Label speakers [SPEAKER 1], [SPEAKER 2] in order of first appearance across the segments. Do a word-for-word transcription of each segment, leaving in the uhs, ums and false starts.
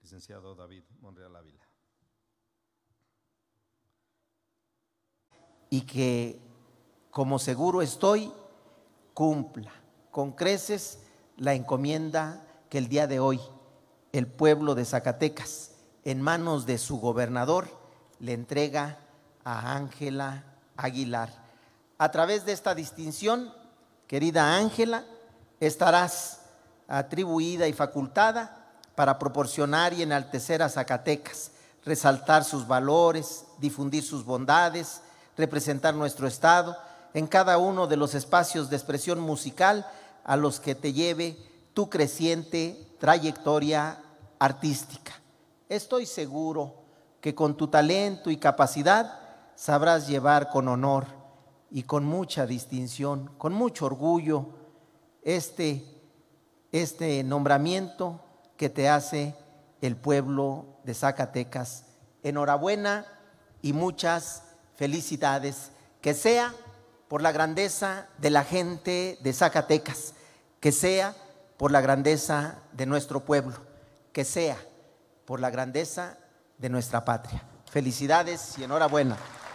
[SPEAKER 1] licenciado David Monreal Ávila.
[SPEAKER 2] Y que, como seguro estoy, cumpla con creces la encomienda que el día de hoy el pueblo de Zacatecas, en manos de su gobernador, le entrega a Ángela Aguilar. A través de esta distinción, querida Ángela, estarás atribuida y facultada para proporcionar y enaltecer a Zacatecas, resaltar sus valores, difundir sus bondades, representar nuestro estado en cada uno de los espacios de expresión musical a los que te lleve tu creciente trayectoria artística. Estoy seguro que con tu talento y capacidad sabrás llevar con honor y con mucha distinción, con mucho orgullo, este, este nombramiento que te hace el pueblo de Zacatecas. Enhorabuena y muchas felicidades. Que sea por la grandeza de la gente de Zacatecas, que sea por la grandeza de nuestro pueblo, que sea por la grandeza de nuestra patria. Felicidades y enhorabuena.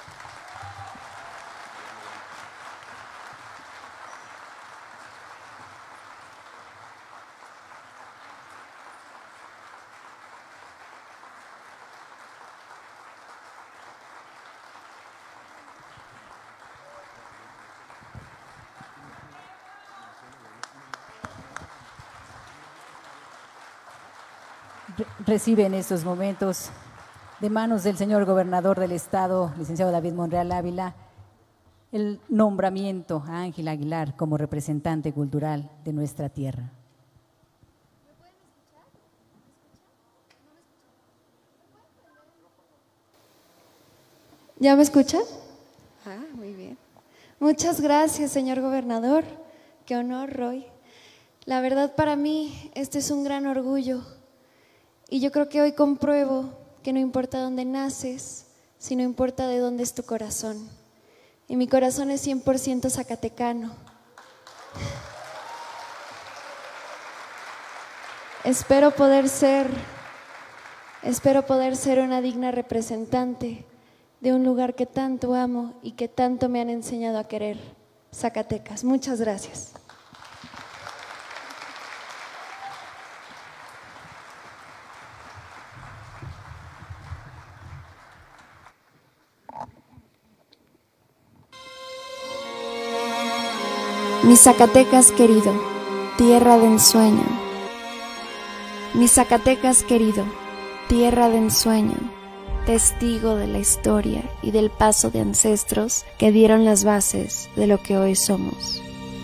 [SPEAKER 3] Recibe en estos momentos de manos del señor gobernador del estado, licenciado David Monreal Ávila, el nombramiento a Ángela Aguilar como representante cultural de nuestra tierra.
[SPEAKER 4] ¿Ya me escuchan? Ah, muy bien. Muchas gracias, señor gobernador. Qué honor, Roy. La verdad, para mí este es un gran orgullo. Y yo creo que hoy compruebo que no importa dónde naces, sino importa de dónde es tu corazón. Y mi corazón es cien por ciento zacatecano. Espero poder ser, espero poder ser una digna representante de un lugar que tanto amo y que tanto me han enseñado a querer, Zacatecas. Muchas gracias. Mi Zacatecas querido, tierra de ensueño. Mi Zacatecas querido, tierra de ensueño, testigo de la historia y del paso de ancestros que dieron las bases de lo que hoy somos.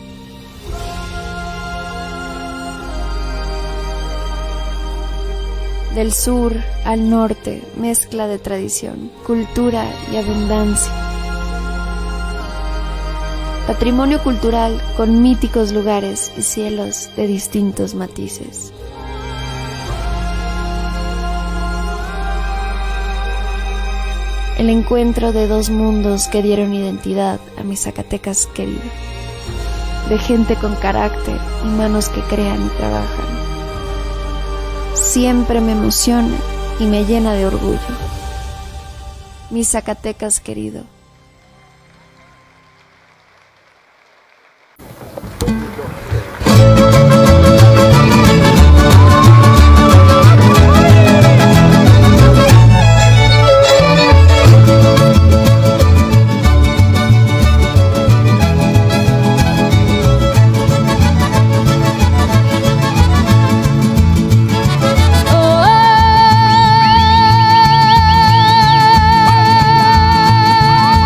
[SPEAKER 4] Del sur al norte, mezcla de tradición, cultura y abundancia. Patrimonio cultural con míticos lugares y cielos de distintos matices. El encuentro de dos mundos que dieron identidad a mi Zacatecas querido. De gente con carácter y manos que crean y trabajan. Siempre me emociona y me llena de orgullo. Mi Zacatecas querido.
[SPEAKER 5] Oh,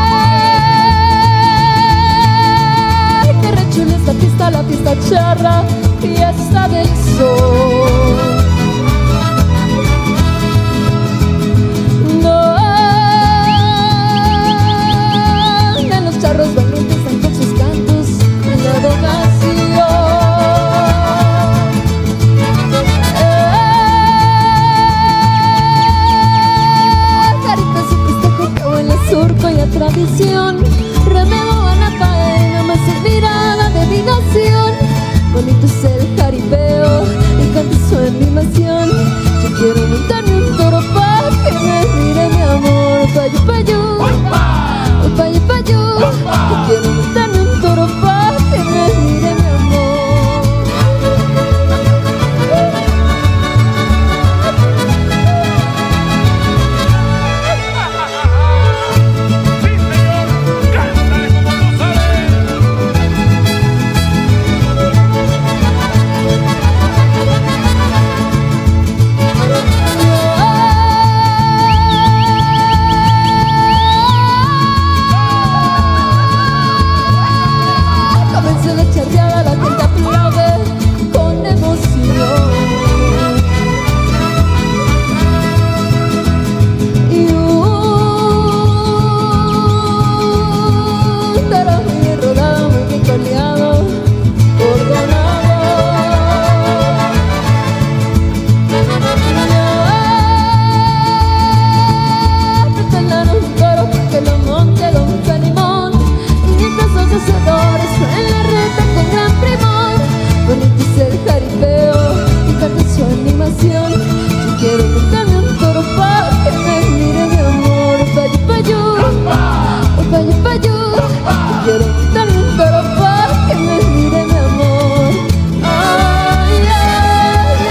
[SPEAKER 4] animación. Yo quiero montarme un toro pa' que me mire mi amor. Payu, payu, payu, payu. Yo quiero montarme un toro pa' que me mire mi amor. Ay, ay,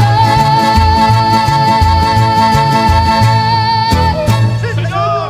[SPEAKER 4] ay.
[SPEAKER 5] ¡Sí, señor!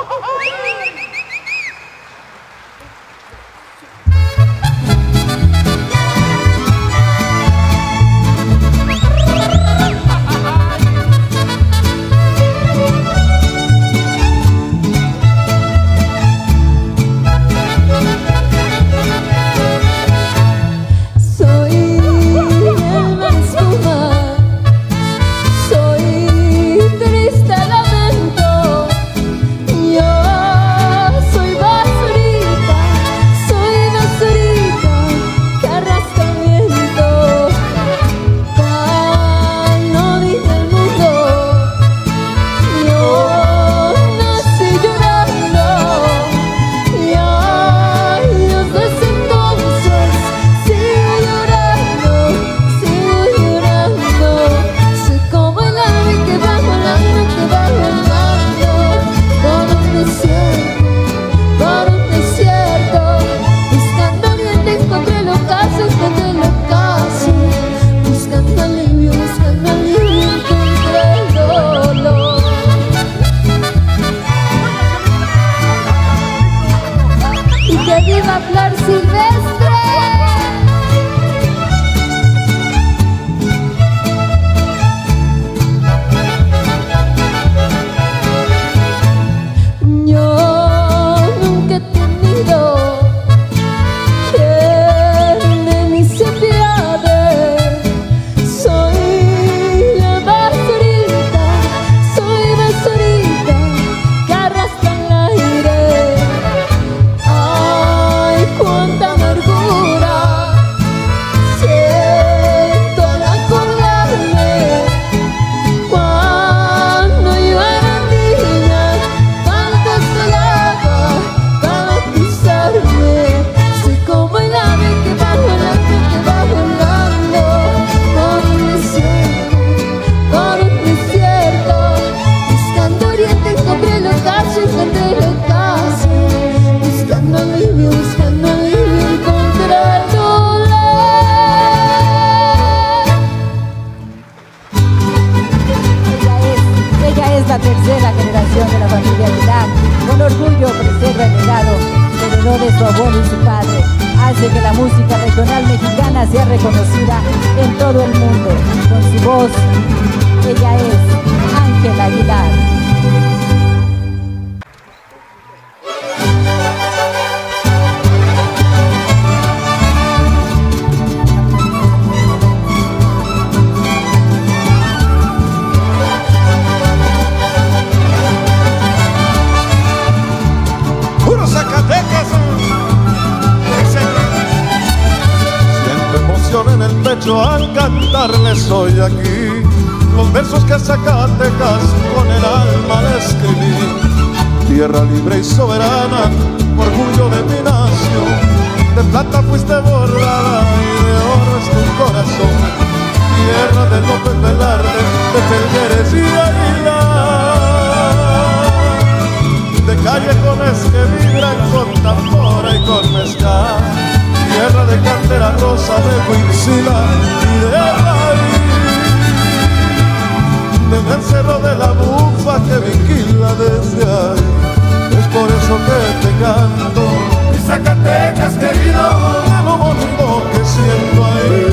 [SPEAKER 3] La tercera generación de la familia Aguilar, con orgullo preserva el legado que heredó de su abuelo y su padre, hace que la música regional mexicana sea reconocida en todo el mundo. Con su voz, ella es Ángela Aguilar.
[SPEAKER 1] En el pecho al cantarles hoy aquí los versos que a Zacatecas con el alma le escribí. Tierra libre y soberana, orgullo de mi nación, de plata fuiste bordada y de oro es tu corazón. Tierra de López Velarde, de Pelgueres y Aguilar, de callejones que vibran con tambora y con mezcal. Tierra de cantera rosa, de Huitzila y de raíz, desde el cerro de la Bufa que vigila desde ahí. Es por eso que te canto, mi Zacatecas querido, de lo bonito que siento ahí.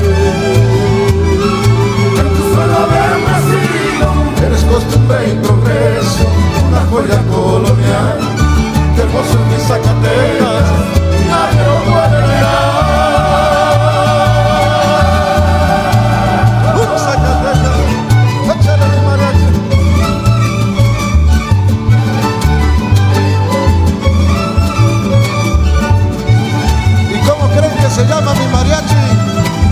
[SPEAKER 1] En tu suelo haber nacido, eres costumbre y progreso, una joya colonial. Qué hermoso es mi Zacatecas, nadie lo puede negar. Se llama mi mariachi,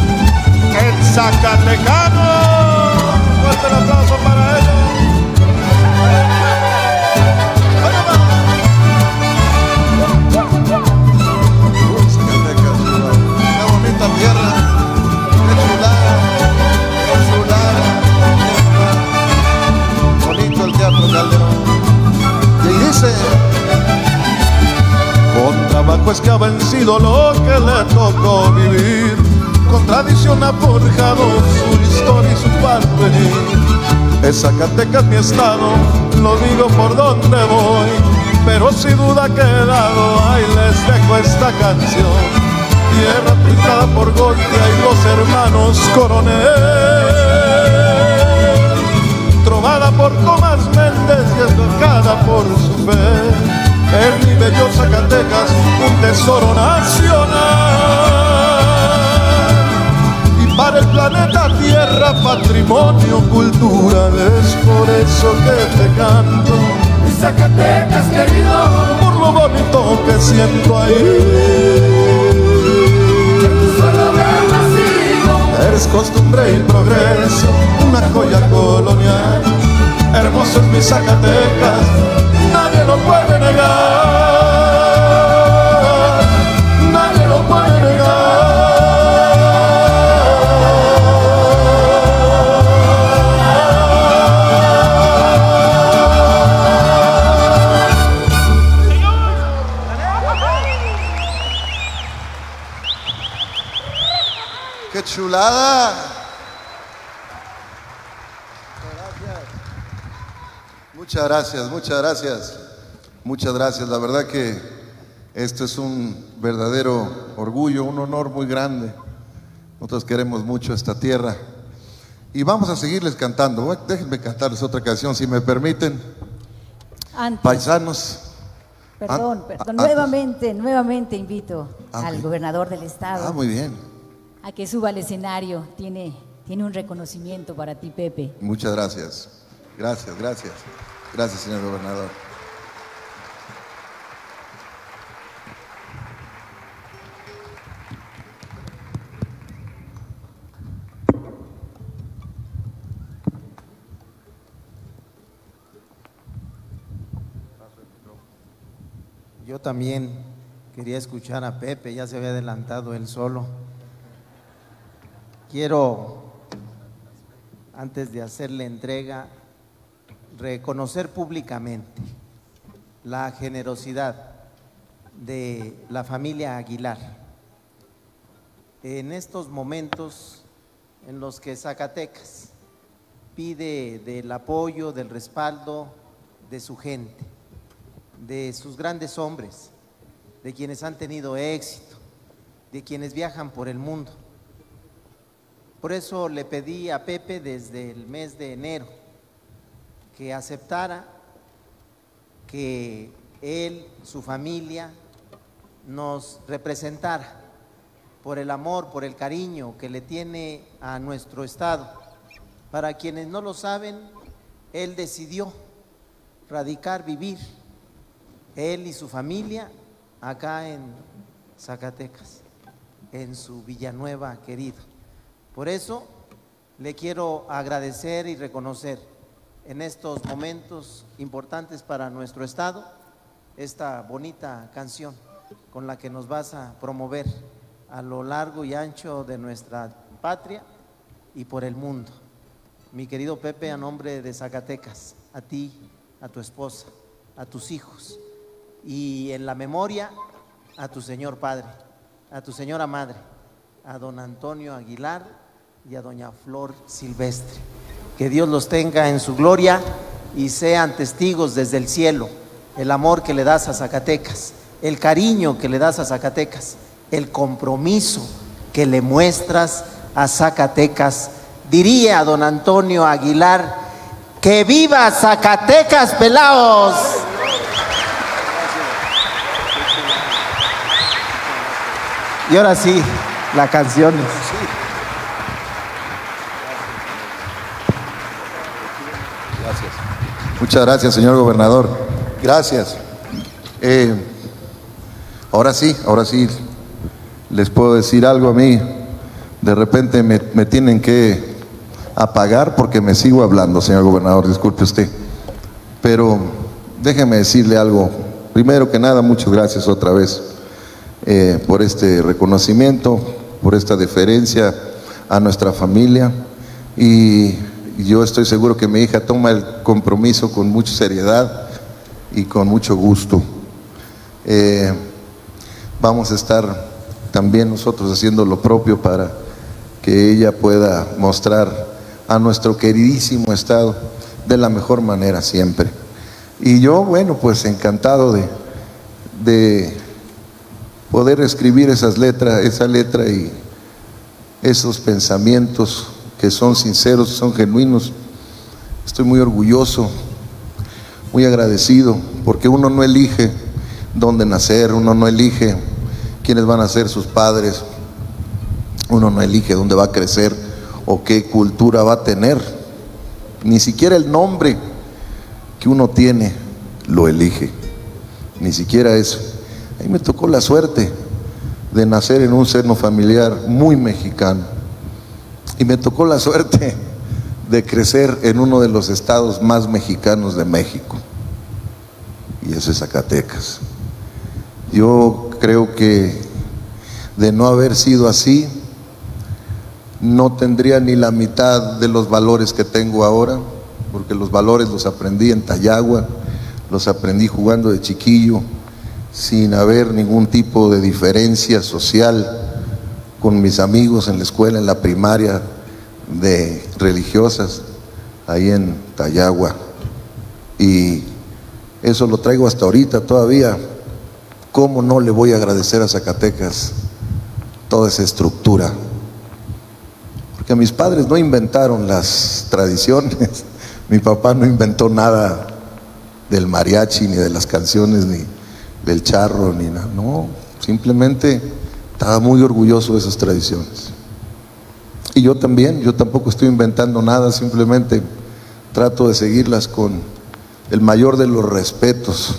[SPEAKER 1] el Zacatecano. Fuerte el aplauso para ellos. es que ha vencido lo que le tocó vivir. Con tradición ha forjado su historia y su porvenir. Es Zacatecas mi estado, lo digo por donde voy, pero sin duda ha quedado, ahí les dejo esta canción. Tierra pintada por Goldia y los hermanos Coronel, trovada por Tomás Méndez y educada por su fe. En mi bello Zacatecas, un tesoro nacional, y para el planeta Tierra patrimonio cultural. Es por eso que te canto,
[SPEAKER 5] mi Zacatecas querido,
[SPEAKER 1] por lo bonito que siento ahí. Eres costumbre y progreso, una joya colonial. Hermoso es mi Zacatecas, nadie lo puede negar, nadie lo puede negar.
[SPEAKER 6] ¡Qué chulada! Muchas gracias, muchas gracias, muchas gracias. La verdad que esto es un verdadero orgullo, un honor muy grande. Nosotros queremos mucho esta tierra y vamos a seguirles cantando. Déjenme cantarles otra canción, si me permiten.
[SPEAKER 3] Antes,
[SPEAKER 6] Paisanos.
[SPEAKER 3] Perdón,
[SPEAKER 6] An-
[SPEAKER 3] perdón.
[SPEAKER 6] a-
[SPEAKER 3] Nuevamente, nuevamente invito
[SPEAKER 6] Ah,
[SPEAKER 3] al
[SPEAKER 6] ok.
[SPEAKER 3] gobernador del estado
[SPEAKER 6] Ah, muy bien.
[SPEAKER 3] a que suba al escenario. Tiene, tiene un reconocimiento para ti, Pepe.
[SPEAKER 6] Muchas gracias. Gracias, gracias. Gracias, señor gobernador.
[SPEAKER 2] Yo también quería escuchar a Pepe, ya se había adelantado él solo. Quiero, antes de hacerle entrega, reconocer públicamente la generosidad de la familia Aguilar en estos momentos en los que Zacatecas pide del apoyo, del respaldo de su gente, de sus grandes hombres, de quienes han tenido éxito, de quienes viajan por el mundo. Por eso le pedí a Pepe desde el mes de enero que aceptara que él, su familia, nos representara por el amor, por el cariño que le tiene a nuestro estado. Para quienes no lo saben, él decidió radicar, vivir, él y su familia, acá en Zacatecas, en su Villanueva querido. Por eso le quiero agradecer y reconocer en estos momentos importantes para nuestro estado esta bonita canción con la que nos vas a promover a lo largo y ancho de nuestra patria y por el mundo. Mi querido Pepe, a nombre de Zacatecas, a ti, a tu esposa, a tus hijos y en la memoria a tu señor padre, a tu señora madre, a don Antonio Aguilar y a doña Flor Silvestre. Que Dios los tenga en su gloria y sean testigos desde el cielo el amor que le das a Zacatecas, el cariño que le das a Zacatecas, el compromiso que le muestras a Zacatecas. Diría don Antonio Aguilar, ¡que viva Zacatecas, pelaos! Y ahora sí, la canción.
[SPEAKER 6] Gracias. Muchas gracias, señor gobernador. Gracias. Eh, ahora sí, ahora sí, les puedo decir algo a mí. De repente me, me tienen que apagar porque me sigo hablando, señor gobernador, disculpe usted. Pero déjeme decirle algo. Primero que nada, muchas gracias otra vez eh, por este reconocimiento, por esta deferencia a nuestra familia. Y yo estoy seguro que mi hija toma el compromiso con mucha seriedad y con mucho gusto. Eh, vamos a estar también nosotros haciendo lo propio para que ella pueda mostrar a nuestro queridísimo estado de la mejor manera siempre. Y yo, bueno, pues encantado de, de poder escribir esas letras, esa letra y esos pensamientos que son sinceros, son genuinos. Estoy muy orgulloso, muy agradecido, porque uno no elige dónde nacer, uno no elige quiénes van a ser sus padres, uno no elige dónde va a crecer o qué cultura va a tener, ni siquiera el nombre que uno tiene lo elige, ni siquiera eso. A mí me tocó la suerte de nacer en un seno familiar muy mexicano y me tocó la suerte de crecer en uno de los estados más mexicanos de México, y eso es Zacatecas. Yo creo que de no haber sido así, no tendría ni la mitad de los valores que tengo ahora, porque los valores los aprendí en Tayagua, los aprendí jugando de chiquillo, sin haber ningún tipo de diferencia social con mis amigos en la escuela, en la primaria de religiosas, ahí en Tayagua. Y eso lo traigo hasta ahorita todavía. ¿Cómo no le voy a agradecer a Zacatecas toda esa estructura? Porque mis padres no inventaron las tradiciones, mi papá no inventó nada del mariachi, ni de las canciones, ni del charro, ni nada, no, simplemente estaba muy orgulloso de esas tradiciones. Y yo también, yo tampoco estoy inventando nada, simplemente trato de seguirlas con el mayor de los respetos.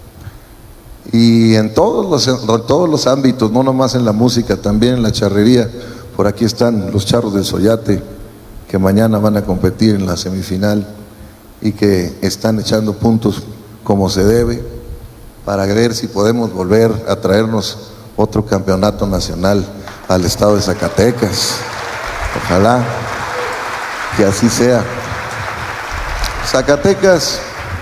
[SPEAKER 6] Y en todos los, en todos los ámbitos, no nomás en la música, también en la charrería. Por aquí están los charros del Soyate, que mañana van a competir en la semifinal y que están echando puntos como se debe, para ver si podemos volver a traernos otro campeonato nacional al estado de Zacatecas. Ojalá que así sea. Zacatecas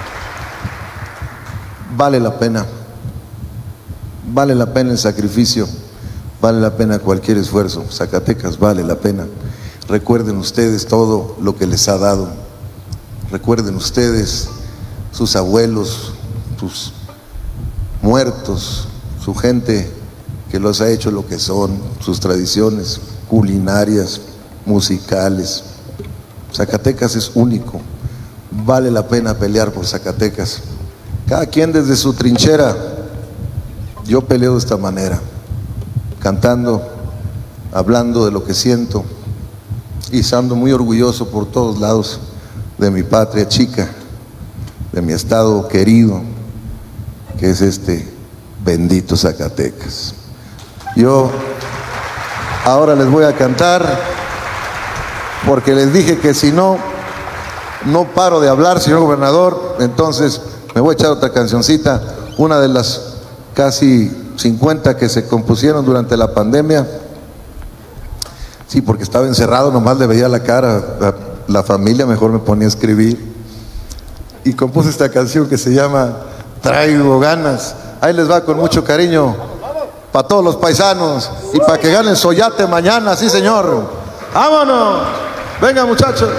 [SPEAKER 6] vale la pena, vale la pena el sacrificio, vale la pena cualquier esfuerzo. Zacatecas vale la pena. Recuerden ustedes todo lo que les ha dado, recuerden ustedes sus abuelos, sus muertos, su gente que los ha hecho lo que son, sus tradiciones culinarias, musicales. Zacatecas es único, vale la pena pelear por Zacatecas. Cada quien desde su trinchera. Yo peleo de esta manera, cantando, hablando de lo que siento y estando muy orgulloso por todos lados de mi patria chica, de mi estado querido, que es este bendito Zacatecas. Yo ahora les voy a cantar, porque les dije que si no, no paro de hablar, señor gobernador. Entonces me voy a echar otra cancioncita, una de las casi cincuenta que se compusieron durante la pandemia. Sí, porque estaba encerrado, nomás le veía la cara a la familia, mejor me ponía a escribir. Y compuse esta canción que se llama Traigo Ganas. Ahí les va con mucho cariño para todos los paisanos y para que ganen Soyate mañana, sí señor. ¡Vámonos! Venga muchachos.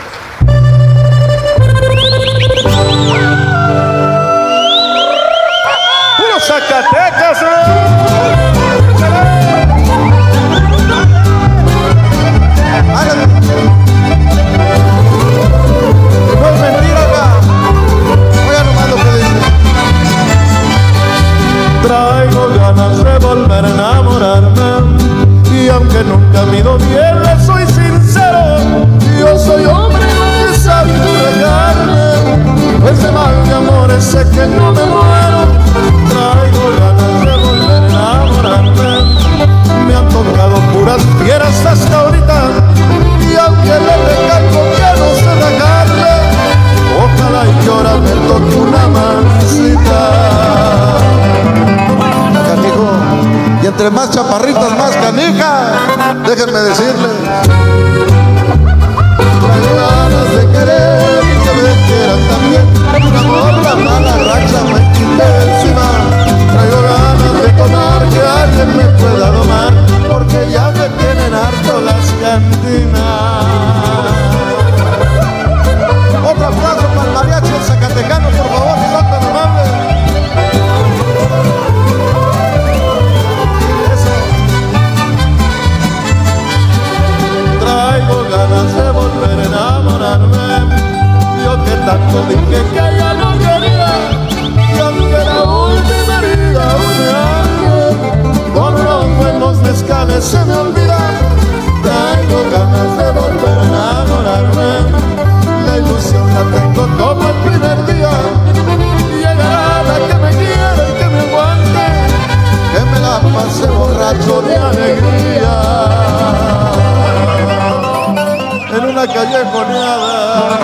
[SPEAKER 6] ¡Puro Zacatecas! No es mentira, oiga nomás lo que dice. Traigo ganas de volver a enamorarme, y aunque nunca me he ido bien, le soy sincero. Yo soy hombre que sabe regarme, ese mal de amores sé que no me muero. Traigo ganas de volver a enamorarme, me han tocado puras fieras hasta ahorita, y aunque le recalco que no sé dejarle, ojalá y ahora me toque una mancita. Canijo, y entre más chaparritas más canijas, déjenme decirles. Traigo ganas de querer y que me quieran también, un amor, la mala racha me quita encima. Traigo ganas de tomar ya
[SPEAKER 1] rato dije que ya no quería, y aunque la última herida une a alguien, con los buenos mezcales se me olvida. Tengo ganas de volver a enamorarme, la ilusión la tengo como el primer día. Llegará la que me quiera y que me aguante, que me la pase borracho de alegría en una callejoneada.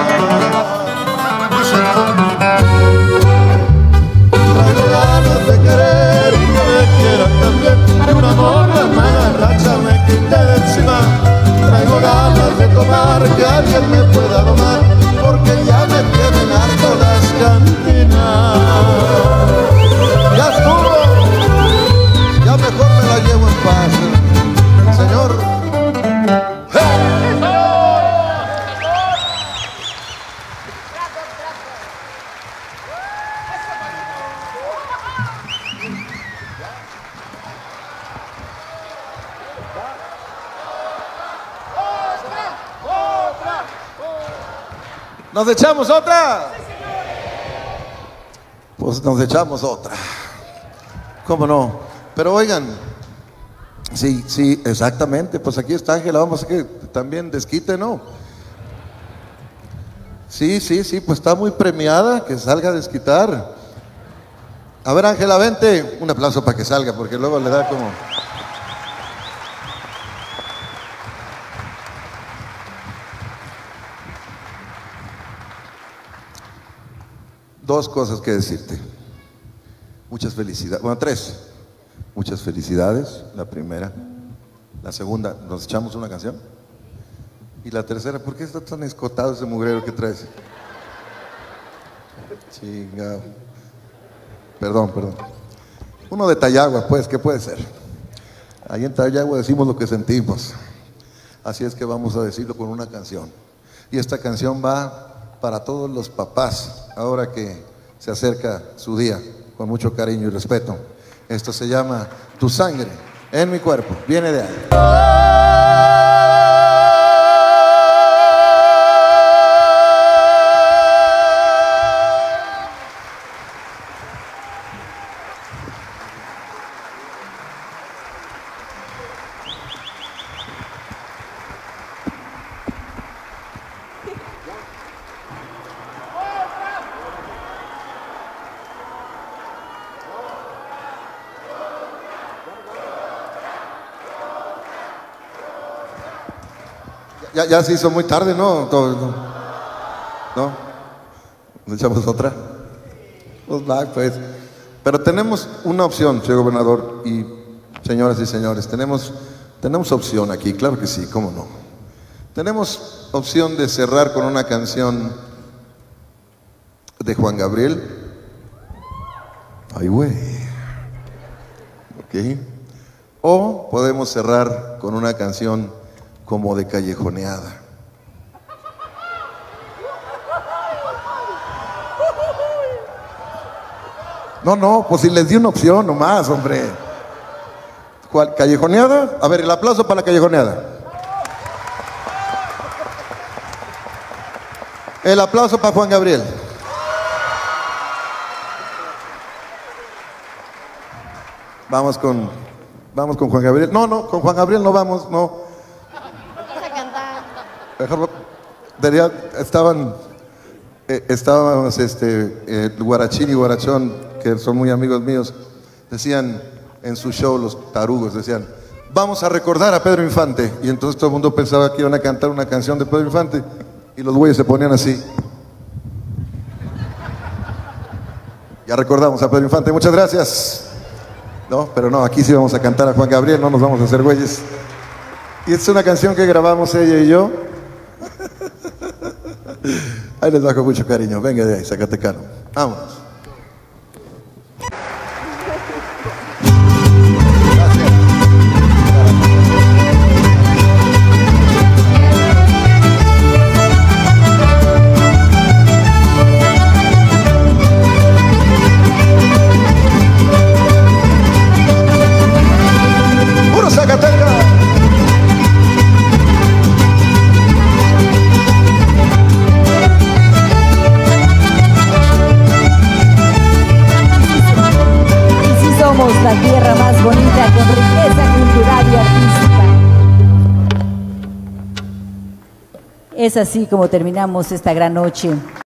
[SPEAKER 1] Traigo ganas de querer y que me quieran también, de un amor la mala racha me quite de encima. Traigo ganas de tomar, que alguien me pueda domar, porque ya me tienen harto las cantinas. Ya estuvo, ya mejor me la llevo en paz, Señor. ¿Nos echamos otra? Pues nos echamos otra. ¿Cómo no? Pero oigan, sí, sí, exactamente. Pues aquí está Ángela, vamos a que también desquite, ¿no? Sí, sí, sí, pues está muy premiada, que salga a desquitar. A ver, Ángela, vente. Un aplauso para que salga, porque luego le da como... Dos cosas que decirte. Muchas felicidades. Bueno, tres. Muchas felicidades, la primera. La segunda, ¿nos echamos una canción? Y la tercera, ¿por qué está tan escotado ese mugrero que traes? Chingado. Perdón, perdón. Uno de Tayagua, pues, ¿qué puede ser? Ahí en Tayagua decimos lo que sentimos. Así es que vamos a decirlo con una canción. Y esta canción va para todos los papás, ahora que se acerca su día, con mucho cariño y respeto. Esto se llama Tu sangre en mi cuerpo, viene de ahí. Ya, ya se hizo muy tarde, ¿no? ¿No? ¿No? ¿Nos echamos otra? Pues va, pues. Pero tenemos una opción, señor gobernador y señoras y señores. Tenemos, tenemos opción aquí, claro que sí, cómo no. Tenemos opción de cerrar con una canción de Juan Gabriel. Ay, güey. Ok. O podemos cerrar con una canción como de callejoneada. No, no, pues si les di una opción nomás, hombre. ¿Cuál? ¿Callejoneada? A ver, el aplauso para la callejoneada. El aplauso para Juan Gabriel. Vamos con, vamos con Juan Gabriel. No, no, con Juan Gabriel no vamos, no. Mejor, diría, estaban, eh, estábamos, este, eh, Guarachín y Guarachón, que son muy amigos míos, decían en su show, los tarugos, decían, vamos a recordar a Pedro Infante. Y entonces todo el mundo pensaba que iban a cantar una canción de Pedro Infante, y los güeyes se ponían así. Ya recordamos a Pedro Infante, muchas gracias. No, pero no, aquí sí vamos a cantar a Juan Gabriel, no nos vamos a hacer güeyes. Y esta es una canción que grabamos ella y yo. Ahí les bajo mucho cariño. Venga de ahí, Zacatecano. Vámonos. Puro Zacatecas.
[SPEAKER 3] Es así como terminamos esta gran noche.